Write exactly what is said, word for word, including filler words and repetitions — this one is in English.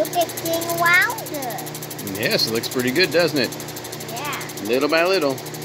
make it getting rounder. Yes, it looks pretty good, doesn't it? Yeah. Little by little.